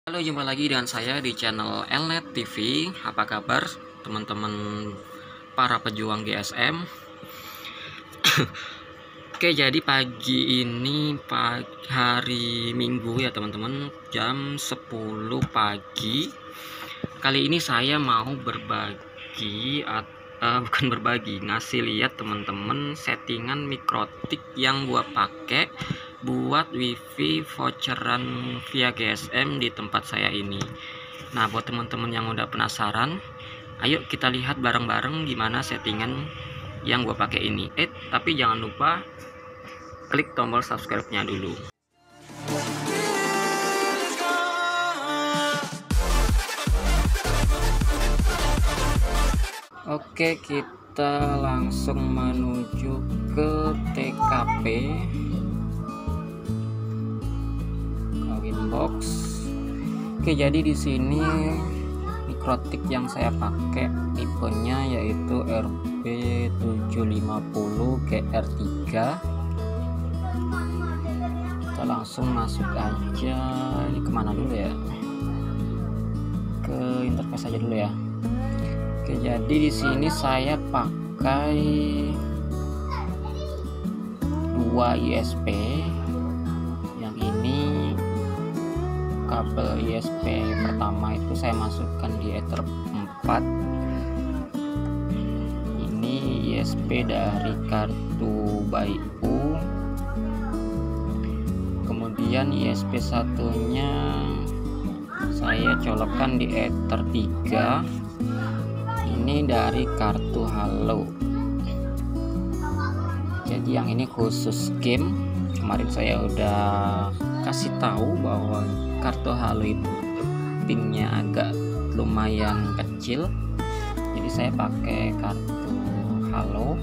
Halo, jumpa lagi dengan saya di channel Elnet TV. Apa kabar teman-teman para pejuang GSM? Oke, jadi pagi ini hari Minggu ya teman-teman, jam 10 pagi. Kali ini saya mau bukan berbagi, ngasih lihat teman-teman settingan mikrotik yang gua pakai buat wifi voucheran via GSM di tempat saya ini. Nah, buat teman-teman yang udah penasaran, ayo kita lihat bareng-bareng gimana settingan yang gue pakai ini. Tapi jangan lupa klik tombol subscribe-nya dulu. Oke, kita langsung menuju ke TKP. Box. Oke, jadi di sini mikrotik yang saya pakai tipenya yaitu RB750GR3. Kita langsung masuk aja. Ini kemana dulu ya? Ke interface aja dulu ya. Oke, jadi di sini saya pakai 2 ISP. Yang ini kabel ISP pertama itu saya masukkan di Ether 4. Ini ISP dari kartu BAIU. Kemudian ISP satunya saya colokkan di Ether 3. Ini dari kartu Halo. Jadi yang ini khusus game. Kemarin saya udah kasih tahu bahwa kartu Halo itu pingnya agak lumayan kecil, jadi saya pakai kartu Halo.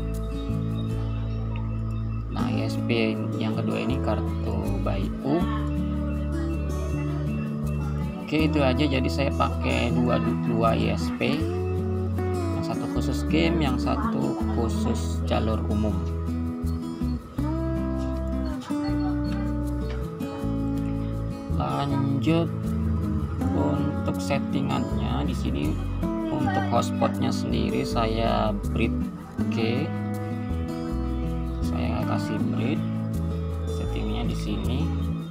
Nah, ISP yang kedua ini kartu BAIU. Oke, itu aja. Jadi saya pakai dua ISP, yang satu khusus game, yang satu khusus jalur umum. Lanjut untuk settingannya, di sini untuk hotspotnya sendiri saya breed G. Saya kasih breed, settingnya di sini.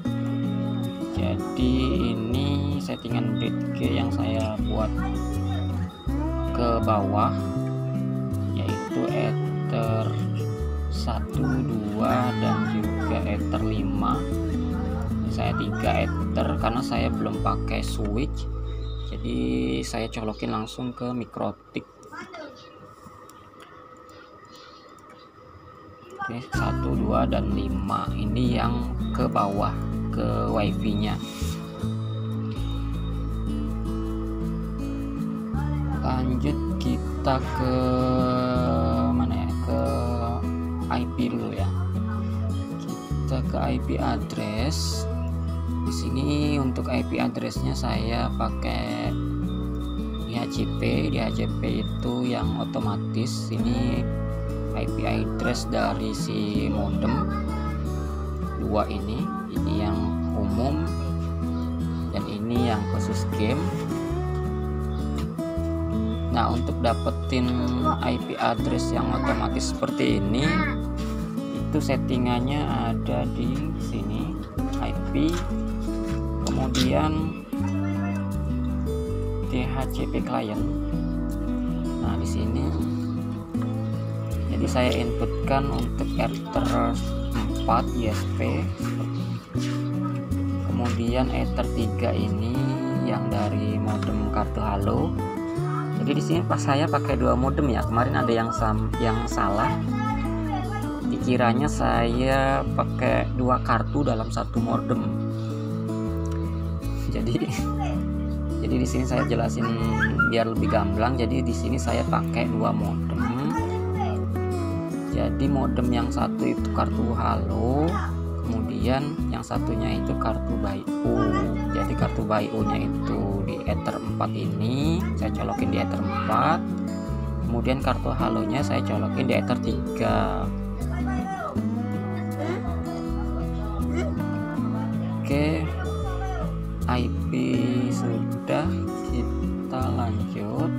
Jadi ini settingan breed G yang saya buat ke bawah, yaitu Ether 1, 2 dan juga Ether 5. Saya 3 Ether karena saya belum pakai switch, jadi saya colokin langsung ke mikrotik. Oke, 1, 2 dan 5 ini yang ke bawah, ke wifi nya. Lanjut kita ke mana ya, ke IP dulu ya. Kita ke IP address. Di sini untuk IP addressnya saya pakai DHCP. DHCP itu yang otomatis. Ini IP address dari si modem 2 ini yang umum dan ini yang khusus game. Nah, untuk dapetin IP address yang otomatis seperti ini, itu settingannya ada di sini, IP, kemudian DHCP client. Nah, di sini jadi saya inputkan untuk Ether 4 ISP, kemudian Ether 3 ini yang dari modem kartu Halo. Jadi di sini pas saya pakai 2 modem ya. Kemarin ada yang salah, dikiranya saya pakai 2 kartu dalam 1 modem. Jadi di sini saya jelasin biar lebih gamblang. Jadi di sini saya pakai 2 modem. Jadi modem yang satu itu kartu Halo, kemudian yang satunya itu kartu BAIU. Jadi kartu BAIU-nya itu di Ether 4 ini saya colokin di Ether 4. Kemudian kartu Halonya saya colokin di Ether 3. Oke, IP sudah, kita lanjut.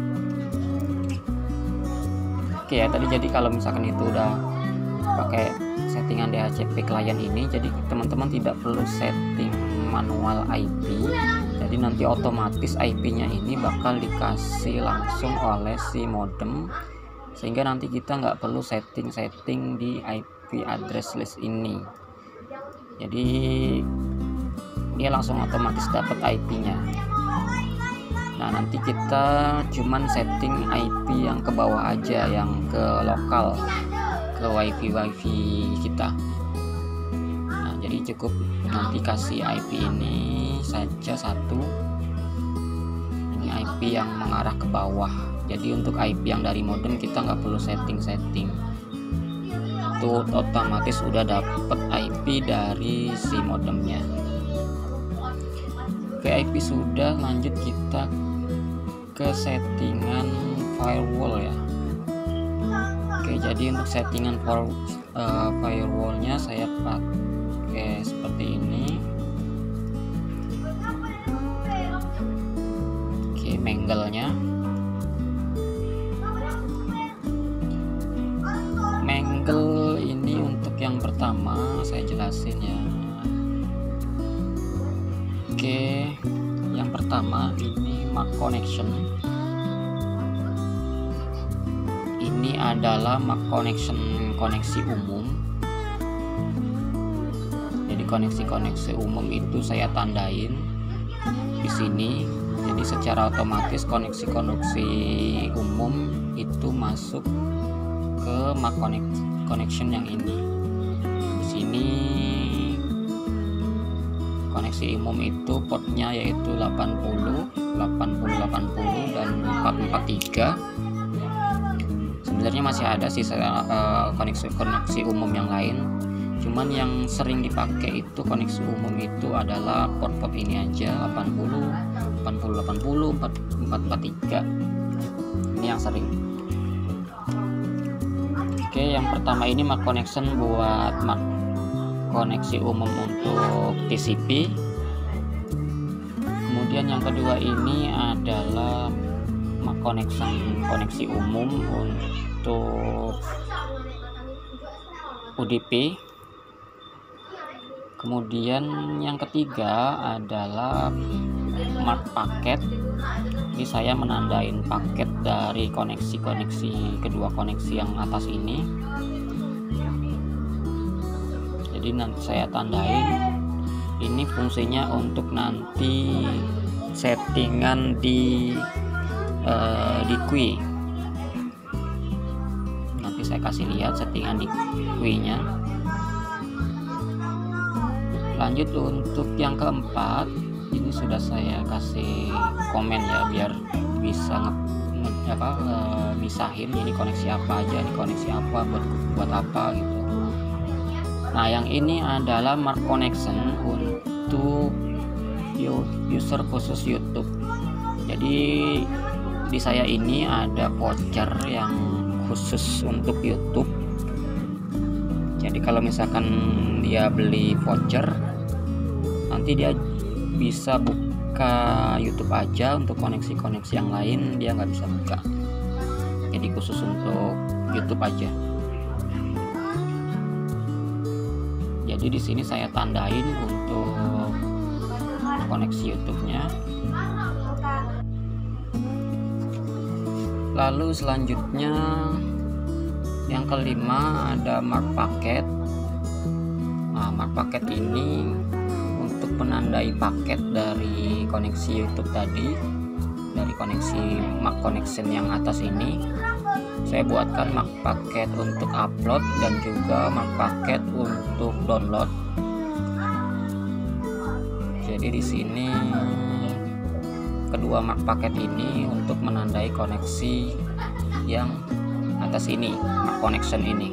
Oke ya, tadi jadi kalau misalkan itu udah pakai settingan DHCP klien ini, jadi teman-teman tidak perlu setting manual IP. Jadi nanti otomatis IP-nya ini bakal dikasih langsung oleh si modem, sehingga nanti kita nggak perlu setting di IP address list ini. Jadi dia langsung otomatis dapat IP-nya. Nah, nanti kita cuman setting IP yang ke bawah aja, yang ke lokal, ke wifi kita. Nah, jadi cukup nanti kasih IP ini saja satu. Ini IP yang mengarah ke bawah. Jadi untuk IP yang dari modem kita nggak perlu setting. Itu otomatis udah dapet IP dari si modemnya. Oke, IP sudah, lanjut kita ke settingan firewall ya. Oke, jadi untuk settingan firewallnya saya pakai seperti ini. Oke, mangle-nya. Mangle ini untuk yang pertama saya jelasin ya. Oke, yang pertama ini MAC connection. Ini adalah MAC connection, koneksi umum. Jadi koneksi umum itu saya tandain di sini. Jadi secara otomatis koneksi umum itu masuk ke MAC connection yang ini. Di sini koneksi umum itu portnya yaitu 80, dan 443. Sebenarnya masih ada sih koneksi umum yang lain, cuman yang sering dipakai itu koneksi umum itu adalah port ini aja, 80, 443. Ini yang sering. Oke, yang pertama ini MAC connection buat koneksi umum untuk TCP. Kemudian yang kedua ini adalah MAC connection, koneksi umum untuk UDP. Kemudian yang ketiga adalah MAC paket. Ini saya menandain paket dari kedua koneksi yang atas ini. Jadi nanti saya tandain, ini fungsinya untuk nanti settingan di QI. Nanti saya kasih lihat settingan di QI-nya. Lanjut untuk yang keempat, ini sudah saya kasih komen ya, biar bisa misahin ini koneksi apa aja, ini koneksi apa buat apa gitu. Nah, yang ini adalah MAC connection untuk user khusus YouTube. Jadi di saya ini ada voucher yang khusus untuk YouTube. Jadi kalau misalkan dia beli voucher, nanti dia bisa buka YouTube aja, untuk koneksi yang lain dia nggak bisa buka. Jadi khusus untuk YouTube aja. Jadi di sini saya tandain untuk koneksi YouTube-nya. Lalu selanjutnya yang kelima ada MAC paket. Nah, MAC paket ini untuk menandai paket dari koneksi YouTube tadi, dari koneksi MAC connection yang atas ini. Saya buatkan MAC paket untuk upload dan juga MAC paket untuk download. Jadi di sini kedua MAC paket ini untuk menandai koneksi yang atas ini, MAC connection ini.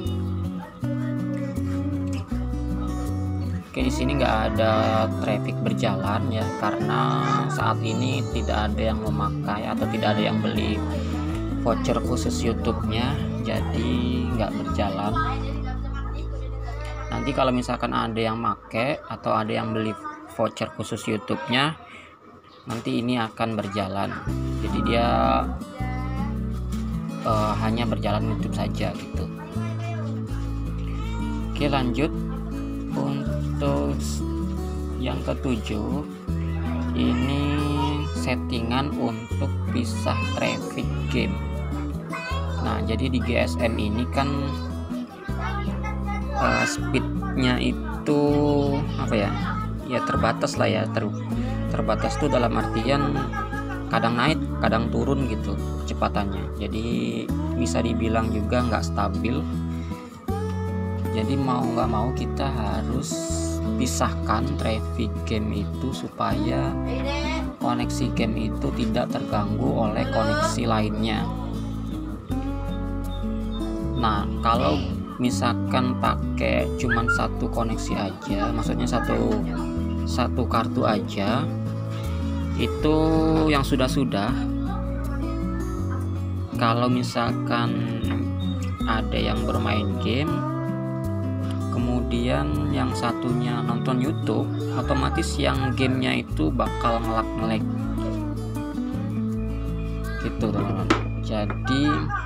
Oke, di sini nggak ada traffic berjalan ya, karena saat ini tidak ada yang memakai atau tidak ada yang beli voucher khusus YouTube-nya, jadi nggak berjalan. Nanti kalau misalkan ada yang make atau ada yang beli voucher khusus YouTube-nya, nanti ini akan berjalan. Jadi dia hanya berjalan YouTube saja gitu. Oke, lanjut untuk yang ketujuh, ini settingan untuk pisah traffic game. Nah, jadi di GSM ini kan speednya itu apa ya? Ya terbatas lah ya, terbatas tuh dalam artian kadang naik, kadang turun gitu kecepatannya. Jadi bisa dibilang juga nggak stabil. Jadi mau nggak mau kita harus pisahkan traffic game itu supaya koneksi game itu tidak terganggu oleh koneksi lainnya. Nah, kalau misalkan pakai cuman satu koneksi aja, maksudnya satu kartu aja, itu yang sudah kalau misalkan ada yang bermain game kemudian yang satunya nonton YouTube, otomatis yang gamenya itu bakal ngelak-ngelek gitu teman-teman. Jadi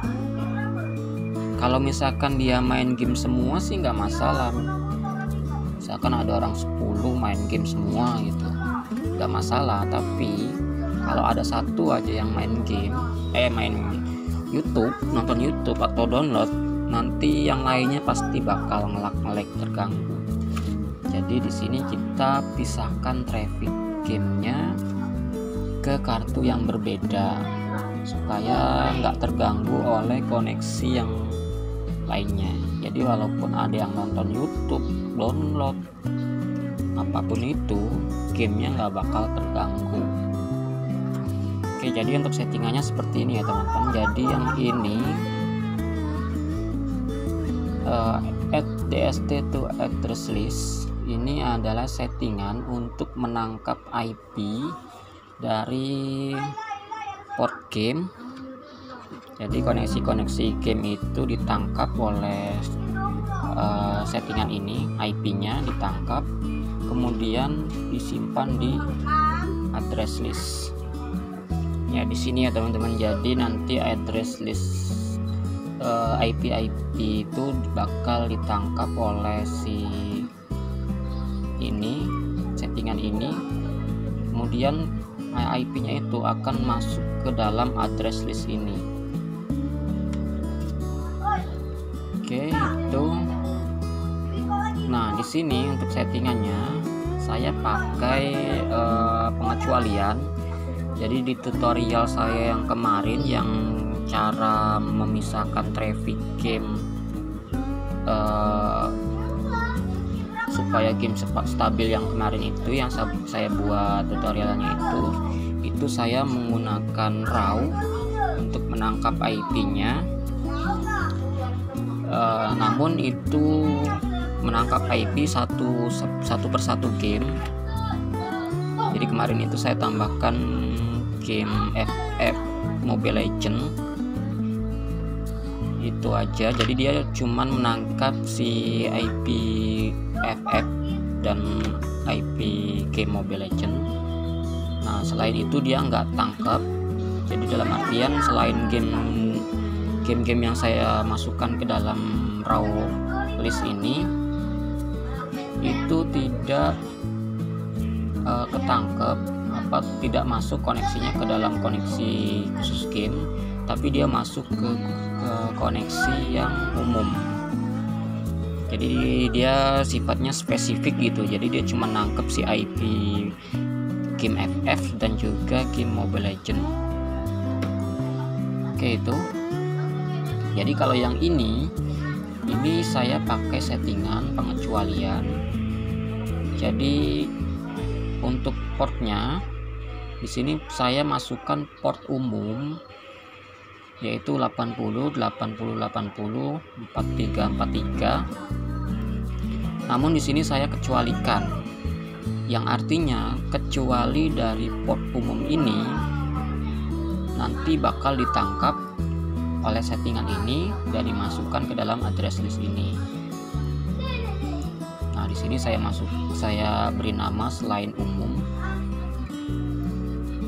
kalau misalkan dia main game semua sih nggak masalah, misalkan ada orang 10 main game semua gitu nggak masalah. Tapi kalau ada satu aja yang main game, main YouTube, nonton YouTube atau download, nanti yang lainnya pasti bakal ngelak-ngelek, terganggu. Jadi di sini kita pisahkan traffic gamenya ke kartu yang berbeda supaya nggak terganggu oleh koneksi yang lainnya. Jadi walaupun ada yang nonton YouTube, download, apapun itu, gamenya nggak bakal terganggu. Oke, jadi untuk settingannya seperti ini ya teman-teman. Jadi yang ini add DST to address list ini adalah settingan untuk menangkap IP dari port game. Jadi koneksi game itu ditangkap oleh settingan ini, IP-nya ditangkap, kemudian disimpan di address list. Ya di sini ya teman-teman. Jadi nanti address list IP itu bakal ditangkap oleh si ini, settingan ini, kemudian IP-nya itu akan masuk ke dalam address list ini. Oke, itu. Nah, di sini untuk settingannya saya pakai pengecualian. Jadi di tutorial saya yang kemarin yang cara memisahkan traffic game supaya game stabil yang kemarin itu, yang saya buat tutorialnya itu saya menggunakan raw untuk menangkap IP-nya. Namun itu menangkap IP satu persatu game. Jadi kemarin itu saya tambahkan game FF Mobile Legend itu aja. Jadi dia cuman menangkap si IP FF dan IP game Mobile Legend. Nah selain itu dia nggak tangkap. Jadi dalam artian selain game-game yang saya masukkan ke dalam raw list ini itu tidak ketangkep, tidak masuk koneksinya ke dalam koneksi khusus game, tapi dia masuk ke koneksi yang umum. Jadi dia sifatnya spesifik gitu. Jadi dia cuma nangkep si IP game FF dan juga game Mobile Legend. Oke itu. Jadi kalau yang ini saya pakai settingan pengecualian. Jadi untuk portnya di sini saya masukkan port umum yaitu 80 80 80 4343. Namun di sini saya kecualikan, yang artinya kecuali dari port umum ini nanti bakal ditangkap oleh settingan ini dan dimasukkan ke dalam address list ini. Nah, di sini saya beri nama selain umum.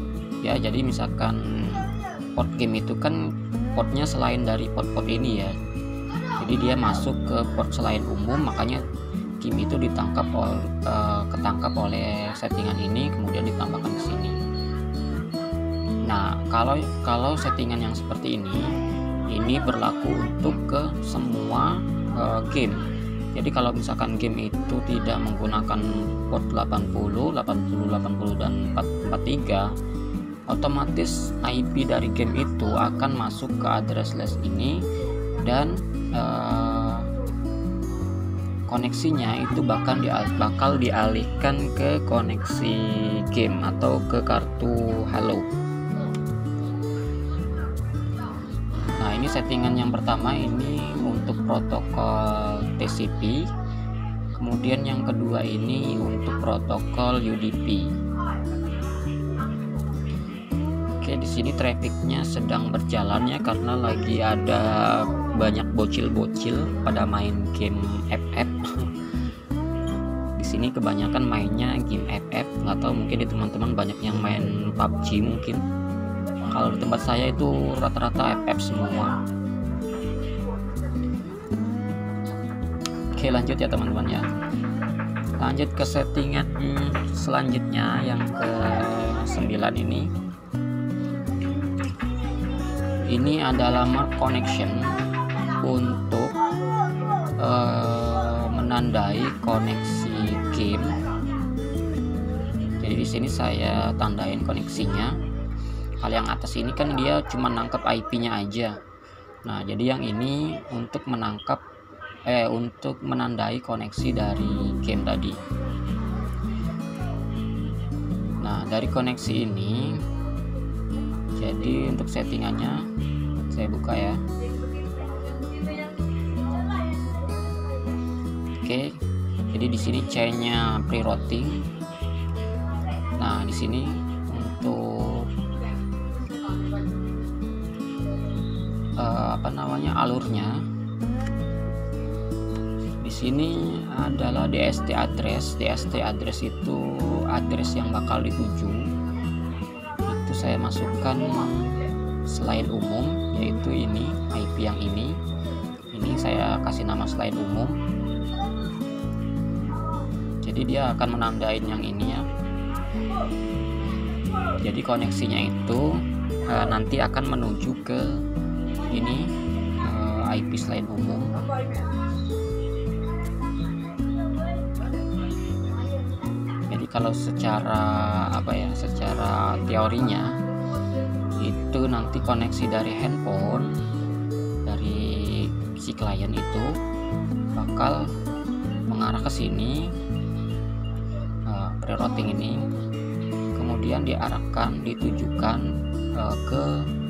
ya. Jadi misalkan port game itu kan portnya selain dari port-port ini ya, jadi dia masuk ke port selain umum, makanya game itu ketangkap oleh settingan ini, kemudian ditambahkan ke sini. Nah, kalau settingan yang seperti ini berlaku untuk ke semua game. Jadi kalau misalkan game itu tidak menggunakan port 80, dan 443, otomatis IP dari game itu akan masuk ke address list ini, dan koneksinya itu bakal dialihkan ke koneksi game atau ke kartu Halo. Nah, ini settingan yang pertama ini untuk protokol TCP. Kemudian yang kedua ini untuk protokol UDP. Oke, di sini trafficnya sedang berjalan ya, karena lagi ada banyak bocil-bocil pada main game FF. Di sini kebanyakan mainnya game FF, nggak tahu mungkin di teman-teman banyak yang main PUBG mungkin. Kalau di tempat saya itu rata-rata FF semua. Oke, lanjut ya teman-teman ya. Lanjut ke settingan selanjutnya yang ke-9 ini. Ini adalah mark connection untuk menandai koneksi game. Jadi di sini saya tandain koneksinya. Kalau yang atas ini kan dia cuma nangkep IP-nya aja. Nah, jadi yang ini untuk untuk menandai koneksi dari game tadi. Nah, dari koneksi ini, jadi untuk settingannya saya buka ya. Oke, jadi di sini chainnya pre-routing. Nah, di sini untuk alurnya. Di sini adalah DST address. DST address itu address yang bakal dituju. Itu saya masukkan selain umum, yaitu ini IP yang ini saya kasih nama selain umum. Jadi dia akan menandain yang ini ya. Jadi koneksinya itu nanti akan menuju ke ini IP selain umum. Jadi kalau secara secara teorinya itu nanti koneksi dari handphone, dari si klien itu bakal mengarah ke sini, pre-routing ini, kemudian ditujukan ke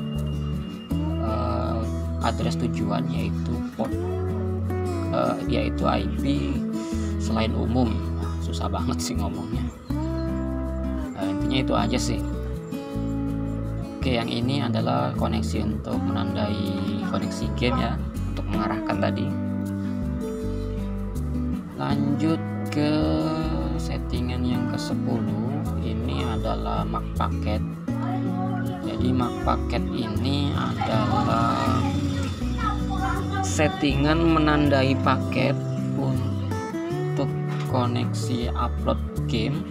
address tujuan, yaitu port, yaitu IP selain umum. Susah banget sih ngomongnya. Intinya itu aja sih. Oke, yang ini adalah koneksi untuk menandai koneksi game ya, untuk mengarahkan tadi. Lanjut ke settingan yang ke-10. Ini adalah mark paket. Jadi mark paket ini adalah settingan menandai paket untuk koneksi upload game.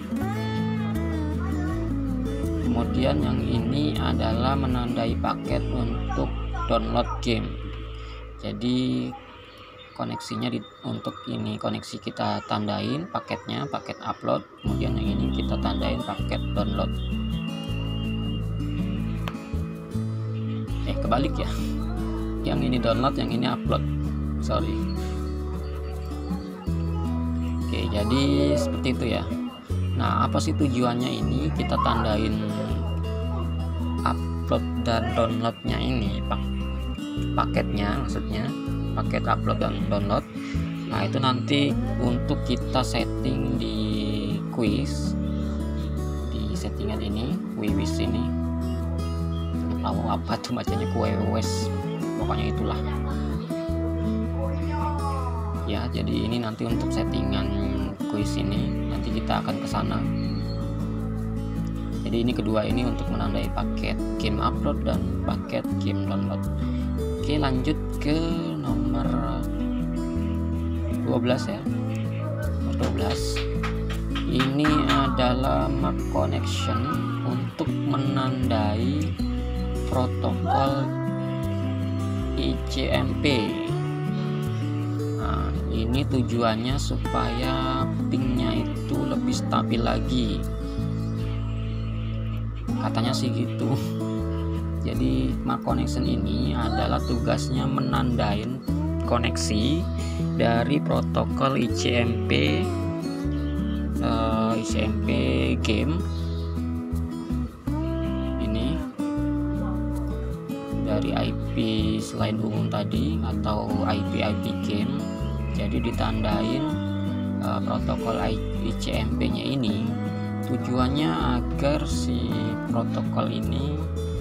Kemudian yang ini adalah menandai paket untuk download game. Jadi koneksinya untuk ini koneksi kita tandain paketnya, paket upload. Kemudian yang ini kita tandain paket download. Kebalik ya. Yang ini download, yang ini upload. Sorry. Oke, jadi seperti itu ya. Nah, apa sih tujuannya ini? Kita tandain upload dan downloadnya ini, paketnya maksudnya, paket upload dan download. Nah, itu nanti untuk kita setting di quiz, di settingan ini, wiwis ini. Tahu apa tuh bacanya, kuewes, pokoknya itulah. Ya, jadi ini nanti untuk settingan quiz ini nanti kita akan ke sana. Jadi ini kedua ini untuk menandai paket game upload dan paket game download. Oke, lanjut ke nomor 12 ya. Nomor 12 ini adalah mark connection untuk menandai protokol ICMP. Nah, ini tujuannya supaya pingnya itu lebih stabil lagi, katanya sih gitu. Jadi mark connection ini adalah tugasnya menandain koneksi dari protokol ICMP game ini dari IP selain umum tadi atau IP game. Jadi ditandain protokol ICMP nya ini tujuannya agar si protokol ini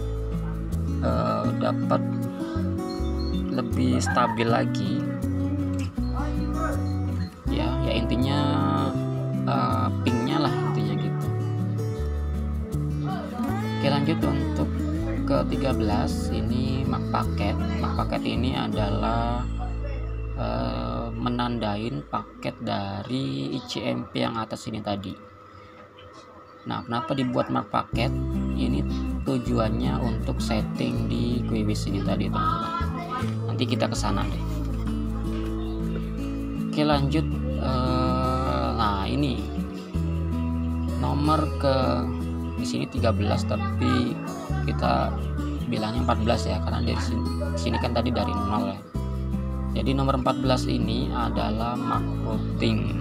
dapat lebih stabil lagi ya intinya pingnya lah intinya gitu. Oke, lanjut untuk ke 13 ini mark paket ini adalah menandain paket dari ICMP yang atas ini tadi. Nah, kenapa dibuat mark paket? Ini tujuannya untuk setting di QWish ini tadi, teman-teman. Nanti kita kesana deh. Oke, lanjut. Nah, ini nomor ke di sini 13, tapi kita bilangnya 14 ya, karena dari sini kan tadi dari 0 ya. Jadi nomor 14 ini adalah mark routing.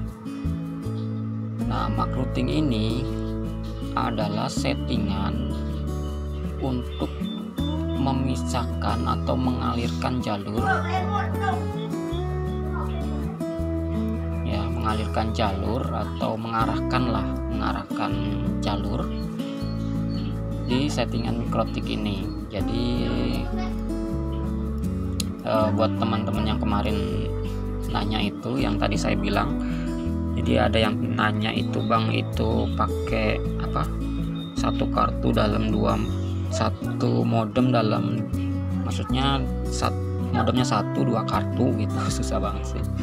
Nah, mark routing ini adalah settingan untuk memisahkan atau mengalirkan jalur ya, mengalirkan jalur atau mengarahkan jalur di settingan mikrotik ini. Jadi buat teman-teman yang kemarin nanya itu, yang tadi saya bilang, jadi ada yang nanya itu, Bang, itu pakai apa, satu kartu dalam satu modem dalam, maksudnya modemnya 1-2 kartu gitu. Susah banget sih,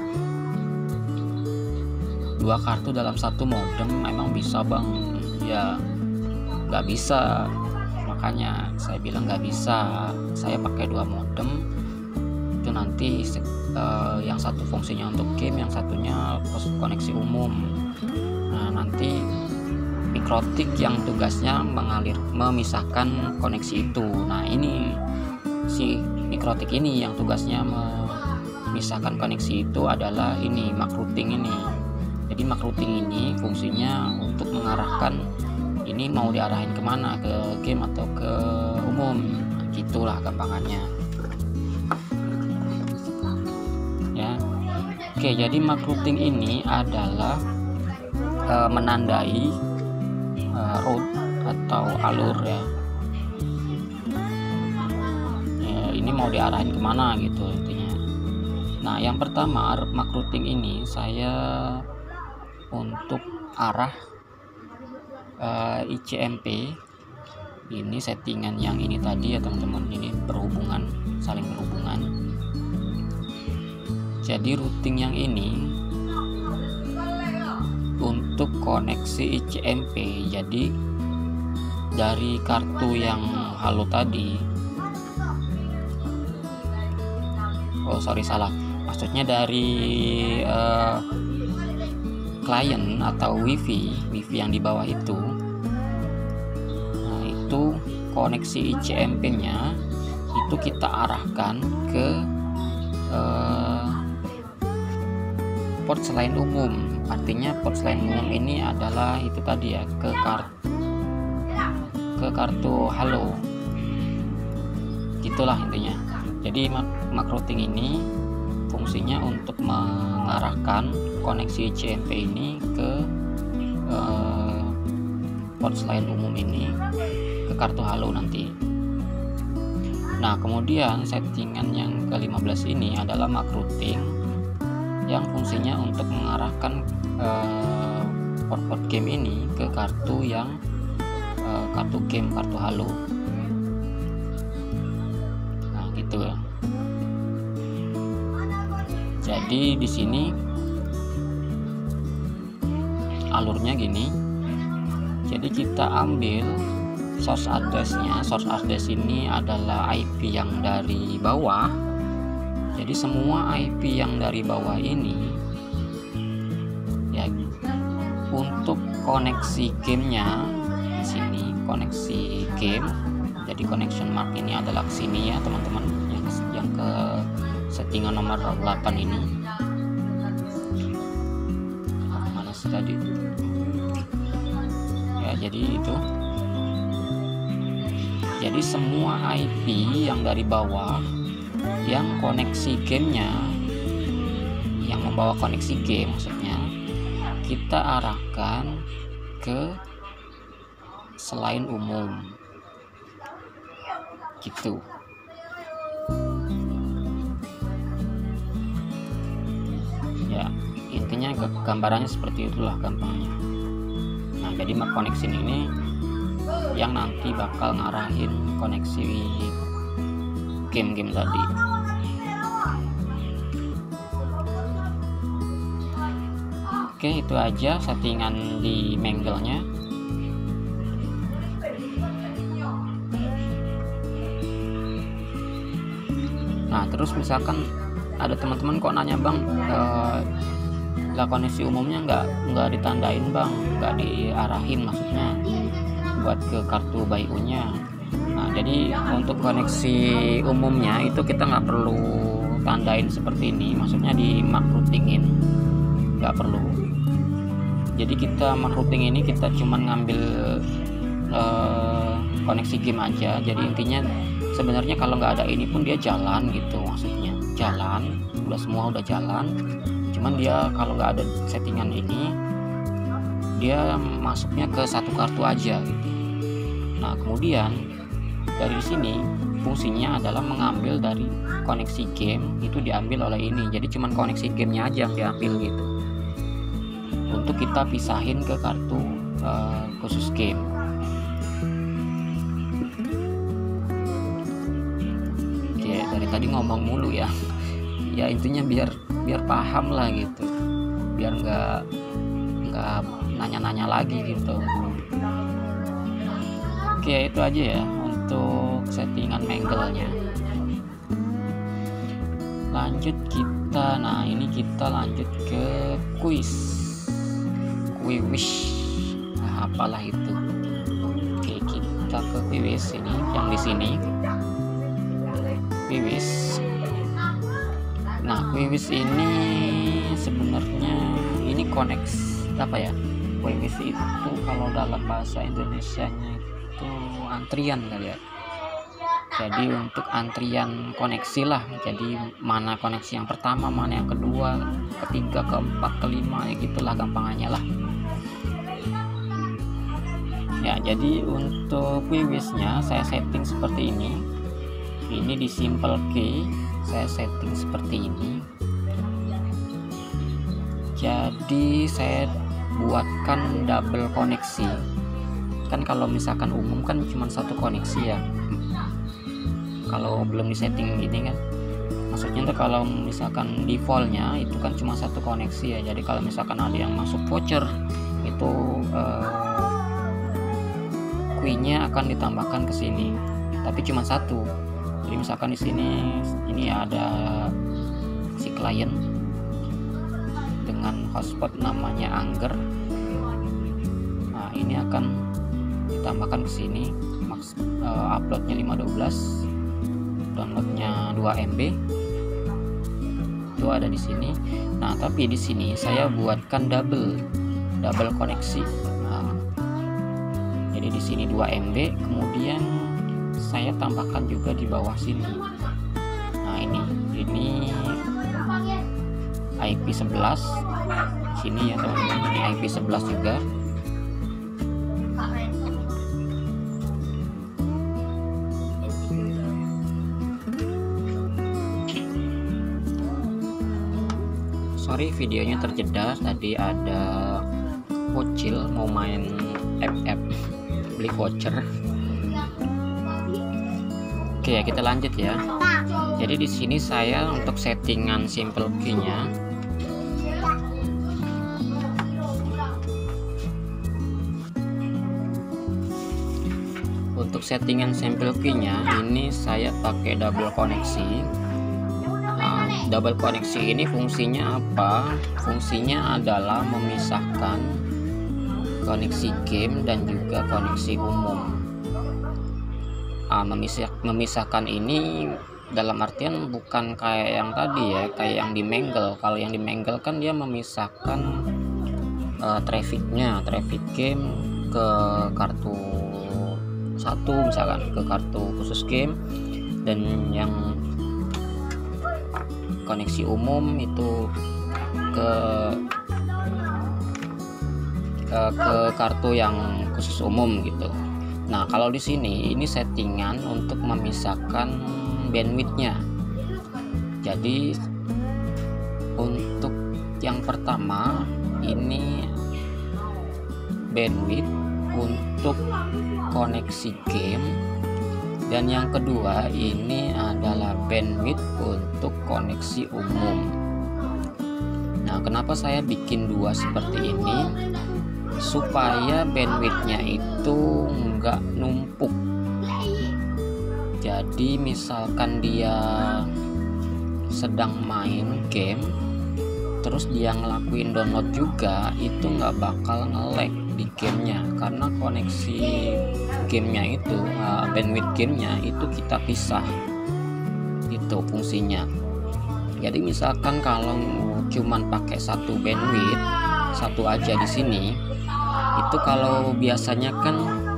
2 kartu dalam satu modem emang bisa, Bang? Ya nggak bisa, makanya saya bilang nggak bisa. Saya pakai 2 modem itu, nanti yang satu fungsinya untuk game, yang satunya koneksi umum. Nah, nanti mikrotik yang tugasnya memisahkan koneksi itu. Nah, ini si mikrotik ini yang tugasnya memisahkan koneksi itu adalah ini mark routing ini. Jadi mark routing ini fungsinya untuk mengarahkan ini mau diarahin kemana, ke game atau ke umum, gitulah gampangannya ya. Oke, jadi mark routing ini adalah menandai route atau alur ya. Ini mau diarahin kemana gitu intinya. Nah, yang pertama mark routing ini saya untuk arah ICMP ini, settingan yang ini tadi ya teman-teman, ini saling berhubungan. Jadi routing yang ini untuk koneksi ICMP. Jadi dari kartu yang halo tadi, salah, maksudnya dari klien atau wifi yang di bawah itu. Nah, itu koneksi ICMP nya itu kita arahkan ke port selain umum. Artinya port selain umum ini adalah itu tadi ya, ke kartu halo, gitulah intinya. Jadi mark routing ini fungsinya untuk mengarahkan koneksi ICMP ini ke port selain umum ini, ke kartu halo nanti. Nah, kemudian settingan yang ke-15 ini adalah mark routing yang fungsinya untuk mengarahkan port game ini ke kartu yang kartu game, kartu halo. Nah gitu ya. Jadi di sini alurnya gini. Jadi kita ambil source address-nya. Source address ini adalah IP yang dari bawah. Jadi semua IP yang dari bawah ini ya, untuk koneksi gamenya di sini, koneksi game. Jadi connection mark ini adalah ke sini ya teman-teman, yang ke settingan nomor 8 ini. Mana sih tadi? Ya, jadi itu. Jadi semua IP yang dari bawah, yang koneksi gamenya, yang membawa koneksi game maksudnya, kita arahkan ke selain umum gitu. Ya, intinya gambarannya seperti itulah gampangnya. Nah, jadi mark connection ini yang nanti bakal ngarahin koneksi game-game tadi. Oke, itu aja settingan di mangle-nya. Nah, terus misalkan ada teman-teman kok nanya, bang, lah koneksi umumnya nggak ditandain bang, nggak diarahin maksudnya buat ke kartu BIOS-nya. Nah, jadi untuk koneksi umumnya itu kita nggak perlu tandain seperti ini, maksudnya di mark routingin, nggak perlu. Jadi kita mark routing ini kita cuman ngambil koneksi game aja. Jadi intinya sebenarnya kalau nggak ada ini pun dia jalan gitu, maksudnya jalan, semua udah jalan, cuman dia kalau nggak ada settingan ini dia masuknya ke satu kartu aja gitu. Nah, kemudian dari sini fungsinya adalah mengambil dari koneksi game, itu diambil oleh ini. Jadi cuman koneksi gamenya aja yang diambil gitu, untuk kita pisahin ke kartu khusus game. Oke, dari tadi ngomong mulu ya. Ya intinya biar paham lah gitu, biar nggak nanya-nanya lagi gitu. Oke, itu aja ya untuk settingan mangle-nya. Lanjut kita, nah ini kita lanjut ke quiz. Nah, apalah itu. Oke, kita ke quiz ini, yang di sini. Quiz. Nah, quiz ini sebenarnya ini koneksi apa ya? Quiz itu kalau dalam bahasa Indonesianya itu antrian kali ya. Jadi untuk antrian koneksi lah. Jadi mana koneksi yang pertama, mana yang kedua, ketiga, keempat, kelima, ya gitulah gampangannya lah. Ya, jadi untuk quiz-nya saya setting seperti ini. Ini di simple key saya setting seperti ini. Jadi saya buatkan double koneksi. Kan kalau misalkan umum kan cuma satu koneksi ya, kalau belum disetting gini kan, maksudnya tuh kalau misalkan defaultnya itu kan cuma satu koneksi ya. Jadi kalau misalkan ada yang masuk voucher itu key-nya akan ditambahkan ke sini, tapi cuma satu. Jadi misalkan di sini ini ada si klien dengan hotspot namanya Angger. Nah, ini akan ditambahkan ke sini. Uploadnya 512, downloadnya 2 MB. Itu ada di sini. Nah, tapi di sini saya buatkan double koneksi. Nah, jadi di sini 2 MB, kemudian saya tambahkan juga di bawah sini. Nah, ini IP 11 sini ya teman-teman, ini IP 11 juga. Sorry videonya terjeda, tadi ada bocil mau main FF. beli voucher. Oke ya, kita lanjut ya. Jadi di sini saya untuk settingan simple key-nya ini saya pakai double koneksi. Double koneksi ini fungsinya apa? Fungsinya adalah memisahkan koneksi game dan juga koneksi umum. Memisahkan ini dalam artian bukan kayak yang tadi ya, kayak yang di Mangle. Kalau yang di Mangle kan dia memisahkan traffic game ke kartu satu, misalkan ke kartu khusus game, dan yang koneksi umum itu ke kartu yang khusus umum gitu. Nah, kalau di sini ini settingan untuk memisahkan bandwidthnya. Jadi untuk yang pertama ini bandwidth untuk koneksi game, dan yang kedua ini adalah bandwidth untuk koneksi umum. Nah, kenapa saya bikin dua seperti ini? Supaya bandwidthnya itu nggak numpuk. Jadi misalkan dia sedang main game terus dia ngelakuin download juga, itu nggak bakal nge-lag di gamenya, karena koneksi gamenya itu bandwidth gamenya itu kita pisah. Itu fungsinya. Jadi misalkan kalau cuman pakai satu bandwidth, satu aja di sini, itu kalau biasanya kan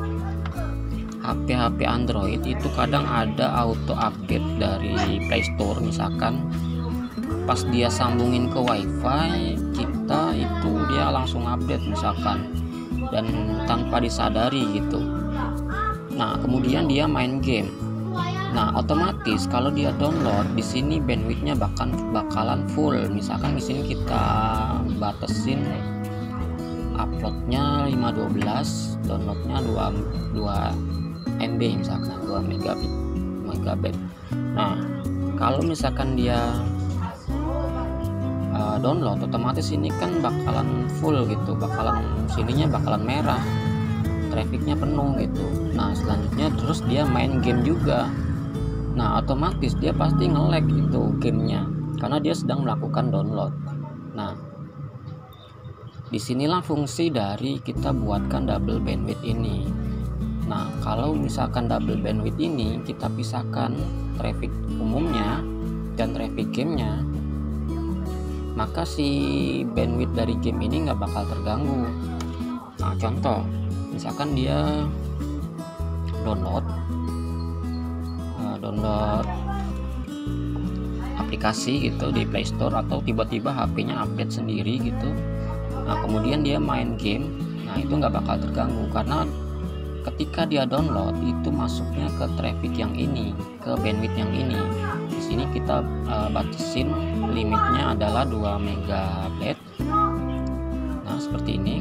HP Android itu kadang ada auto update dari Play Store, misalkan pas dia sambungin ke WiFi kita itu dia langsung update misalkan, dan tanpa disadari gitu. Nah, kemudian dia main game. Nah, otomatis kalau dia download di sini bandwidthnya bakalan full. Misalkan di sini kita batasin uploadnya 512, downloadnya 2 MB misalkan, 2 megabit. Nah, kalau misalkan dia download, otomatis ini kan bakalan full gitu, sininya bakalan merah, trafficnya penuh gitu. Nah, selanjutnya terus dia main game juga. Nah, otomatis dia pasti nge-lag gitu gamenya, karena dia sedang melakukan download. Nah, disinilah fungsi dari kita buatkan double bandwidth ini. Nah, kalau misalkan double bandwidth ini kita pisahkan traffic umumnya dan traffic gamenya, maka si bandwidth dari game ini nggak bakal terganggu. Nah, contoh misalkan dia download aplikasi gitu di Play Store, atau tiba-tiba HP-nya update sendiri gitu. Nah, kemudian dia main game, nah itu nggak bakal terganggu, karena ketika dia download itu masuknya ke traffic yang ini, ke bandwidth yang ini. Di sini kita batasin limitnya adalah 2 MB. Nah, seperti ini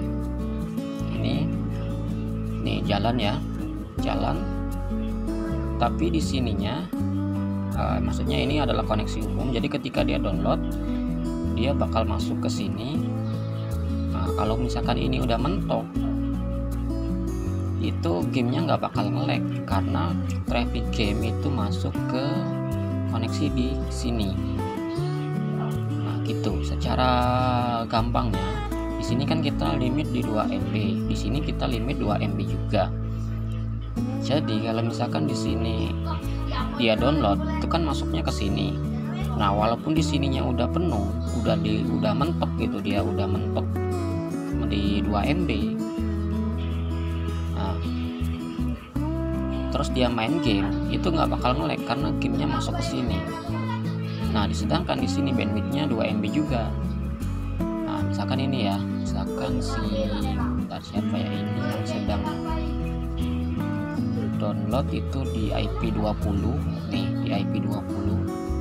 jalan ya, jalan. Tapi di sininya maksudnya ini adalah koneksi umum. Jadi ketika dia download dia bakal masuk ke sini. Nah, kalau misalkan ini udah mentok, itu gamenya nggak bakal nge-lag, karena traffic game itu masuk ke koneksi di sini. Nah, gitu secara gampangnya. Di sini kan kita limit di 2 MB, di sini kita limit 2 MB juga. Jadi kalau misalkan di sini dia download, itu kan masuknya ke sini. Nah, walaupun di sininya udah penuh, udah mentok gitu, dia udah mentok di 2 MB. Nah, terus dia main game, itu nggak bakal nge-lag karena gamenya masuk ke sini. Nah, sedangkan di sini bandwidthnya 2 MB juga. Nah, misalkan ini ya, misalkan siapa ya ini yang sedang download itu di IP 20 nih, di IP 20.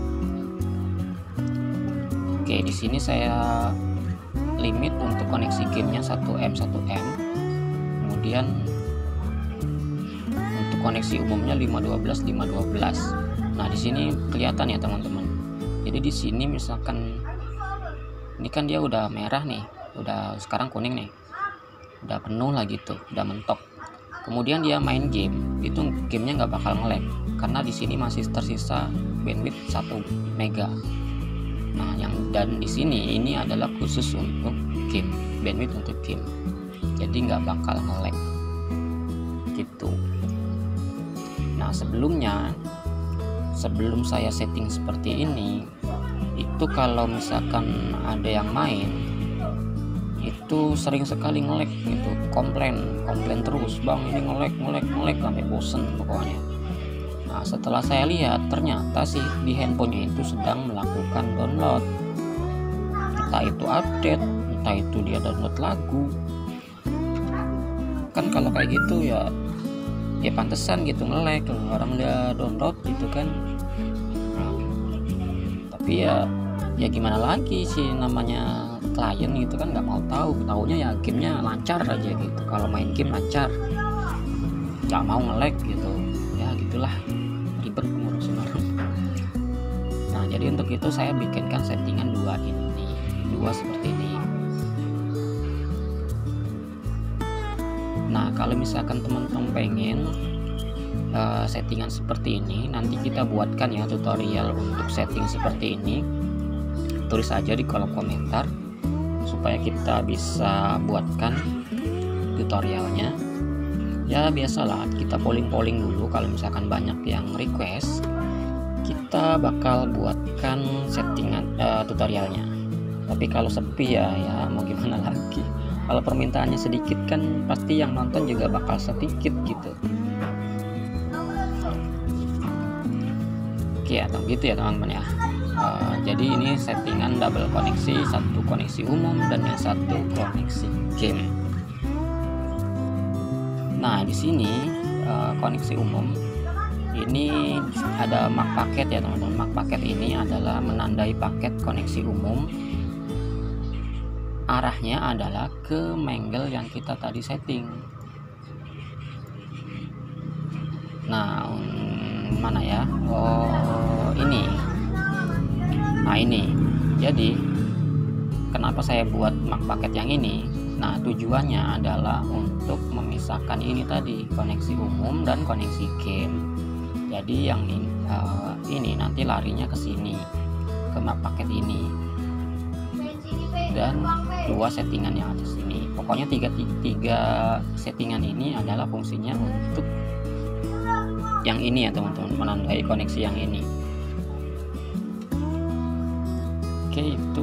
Oke, di sini saya limit untuk koneksi gamenya 1M. Kemudian koneksi umumnya 512 512. Nah, di sini kelihatan ya teman-teman. Jadi di sini misalkan ini kan dia udah merah nih, udah sekarang kuning nih, udah penuh lah gitu, udah mentok. Kemudian dia main game, itu gamenya nggak bakal nge-lag karena di sini masih tersisa bandwidth 1 mega. Nah, dan di sini ini adalah khusus untuk game, bandwidth untuk game, jadi nggak bakal nge-lag gitu. Nah, sebelum saya setting seperti ini, itu kalau misalkan ada yang main itu sering sekali nge-lag gitu, komplain terus, bang ini nge-lag sampai bosen pokoknya. Nah, setelah saya lihat ternyata sih di handphonenya itu sedang melakukan download, entah itu update, entah itu dia download lagu. Kan kalau kayak gitu ya pantesan gitu nge-lag, orang dia download gitu kan. Nah, tapi ya gimana lagi sih, namanya klien gitu kan, nggak mau taunya ya gamenya lancar aja gitu. Kalau main game lancar, nggak mau nge-lag gitu ya, gitulah, ribet ngurusin orang. Nah, jadi untuk itu saya bikinkan settingan dua seperti ini. Nah, kalau misalkan teman-teman pengen settingan seperti ini, nanti kita buatkan ya tutorial untuk setting seperti ini. Tulis aja di kolom komentar supaya kita bisa buatkan tutorialnya. Ya biasalah, kita polling dulu. Kalau misalkan banyak yang request, kita bakal buatkan settingan tutorialnya. Tapi kalau sepi ya mau gimana lagi. Kalau permintaannya sedikit kan pasti yang nonton juga bakal sedikit gitu. Oke, atau gitu ya teman-teman ya. Jadi ini settingan double koneksi, satu koneksi umum dan yang satu koneksi game. Nah, di sini koneksi umum ini ada mark paket ya teman-teman. Mark paket ini adalah menandai paket koneksi umum. Arahnya adalah ke mangle yang kita tadi setting. Nah, mana ya? Oh, ini. Nah, ini. Jadi, kenapa saya buat mark paket yang ini? Nah, tujuannya adalah untuk memisahkan ini tadi, koneksi umum dan koneksi game. Jadi yang ini nanti larinya ke sini, ke mark paket ini. Dan dua settingan yang ada sini. Pokoknya tiga settingan ini adalah fungsinya untuk yang ini ya teman-teman, menandai koneksi yang ini. Oke, itu.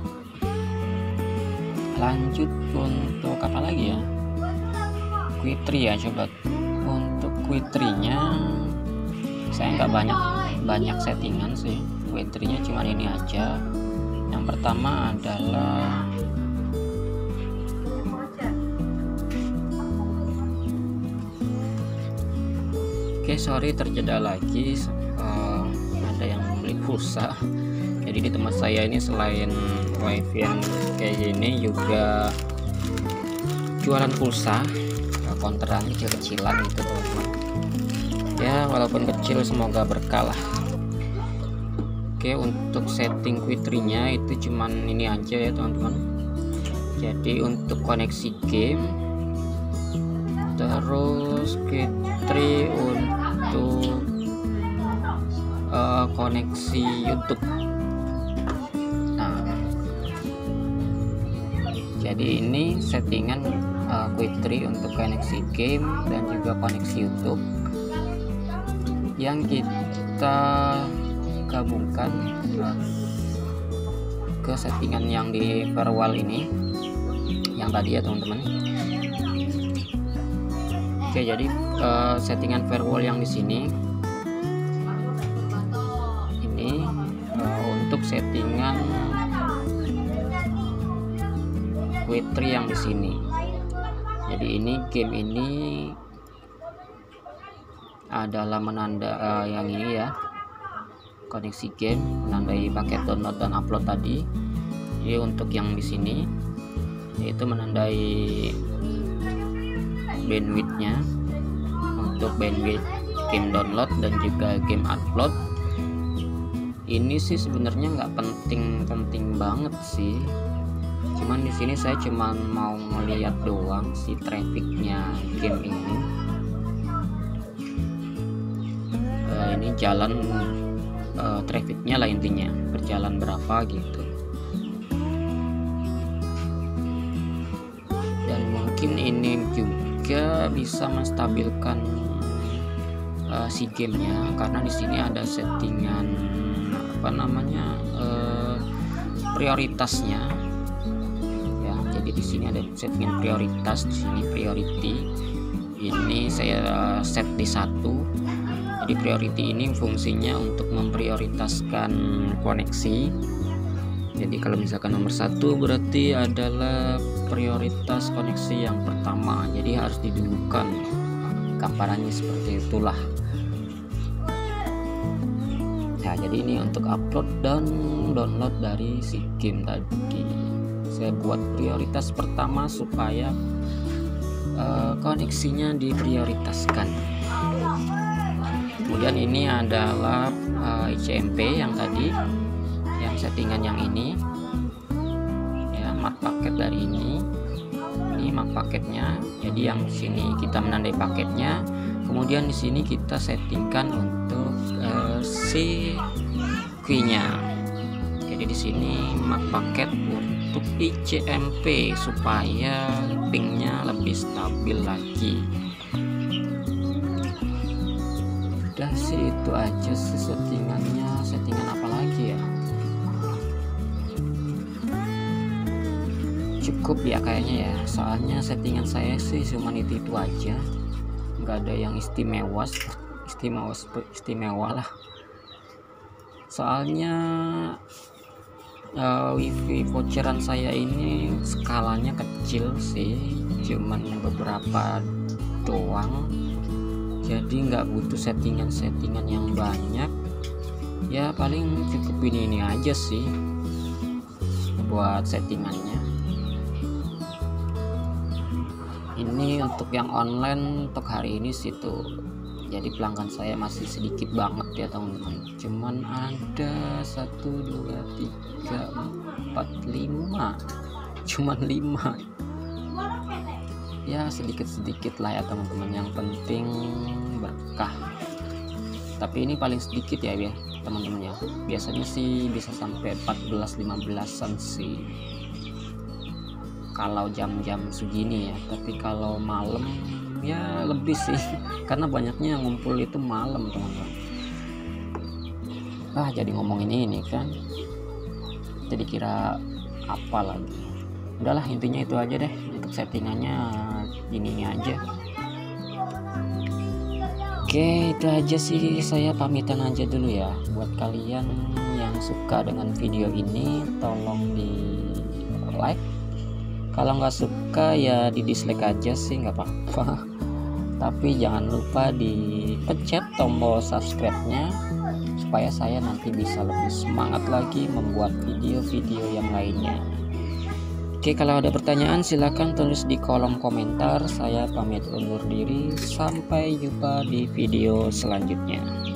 Lanjut untuk apa lagi ya? Quitree ya, coba. Untuk Quitree-nya saya nggak banyak settingan sih. Quitree-nya cuma ini aja. Yang pertama adalah sorry terjeda lagi, ada yang beli pulsa. Jadi di tempat saya ini selain wifi yang kayak gini juga jualan pulsa, konteran kecil-kecilan gitu teman-teman. Ya walaupun kecil semoga berkah lah. Oke, untuk setting Quitree-nya itu cuman ini aja ya teman-teman. Jadi untuk koneksi game, terus Quitree untuk koneksi YouTube. Nah, jadi ini settingan Quitree untuk koneksi game dan juga koneksi YouTube yang kita gabungkan ke settingan yang di firewall ini yang tadi ya teman-teman. Oke, jadi settingan firewall yang di sini ini untuk settingan Quitree yang di sini. Jadi ini game ini adalah menanda yang ini ya, koneksi game, menandai paket download dan upload tadi. Jadi untuk yang di sini yaitu menandai bandwidthnya untuk bandwidth game download dan juga game upload. Ini sih sebenarnya nggak penting banget sih, cuman di sini saya cuman mau melihat doang si trafficnya game ini. Ini jalan trafficnya lah intinya, berjalan berapa gitu. Dan mungkin ini juga bisa menstabilkan si gamenya, karena di sini ada settingan prioritasnya ya. Jadi di sini ada settingan prioritas, di sini priority. Ini saya set di 1. Jadi priority ini fungsinya untuk memprioritaskan koneksi. Jadi kalau misalkan nomor 1 berarti adalah prioritas koneksi yang pertama, jadi harus didulukan. Gambarannya seperti itulah. Nah, jadi ini untuk upload dan download dari si game tadi. Saya buat prioritas pertama supaya koneksinya diprioritaskan. Kemudian ini adalah ICMP yang tadi, yang settingan yang ini ya, mark paket dari ini mark paketnya. Jadi yang sini kita menandai paketnya, kemudian di sini kita settingkan untuk si key-nya. Jadi di sini mark paket untuk ICMP supaya pingnya lebih stabil lagi. Udah sih itu aja sih settingannya. Settingan apa lagi ya? Cukup ya kayaknya ya, soalnya settingan saya sih cuma itu aja, nggak ada yang istimewa lah. Soalnya wifi voucheran saya ini skalanya kecil sih, cuman beberapa doang, jadi nggak butuh settingan yang banyak ya. Paling cukup ini aja sih buat settingannya. Ini untuk yang online untuk hari ini sih tuh, jadi pelanggan saya masih sedikit banget ya teman-teman, cuman ada 1 2 3 4 5, cuman 5 ya, sedikit lah ya teman-teman, yang penting berkah. Tapi ini paling sedikit ya teman-teman ya, biasanya sih bisa sampai 14-15an sih kalau jam-jam segini ya. Tapi kalau malam ya lebih sih, karena banyaknya yang ngumpul itu malam teman-teman. Jadi ngomongin ini kan, jadi kira apa lagi. Udahlah, intinya itu aja deh untuk settingannya, ini aja. Oke, itu aja sih, saya pamitan aja dulu ya. Buat kalian yang suka dengan video ini, tolong di like. Kalau nggak suka ya di dislike aja sih, nggak apa-apa. Tapi jangan lupa dipencet tombol subscribe-nya supaya saya nanti bisa lebih semangat lagi membuat video-video yang lainnya. Oke, kalau ada pertanyaan silahkan tulis di kolom komentar. Saya pamit undur diri, sampai jumpa di video selanjutnya.